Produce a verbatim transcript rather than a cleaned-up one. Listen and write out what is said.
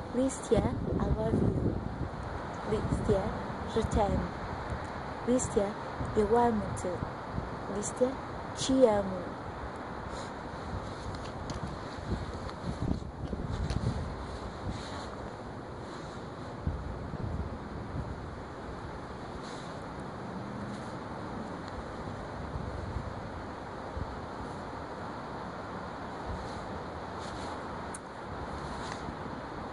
Listia, I love you. Listia, je t'aime. Listia, eu amo-te. Listia, te amo.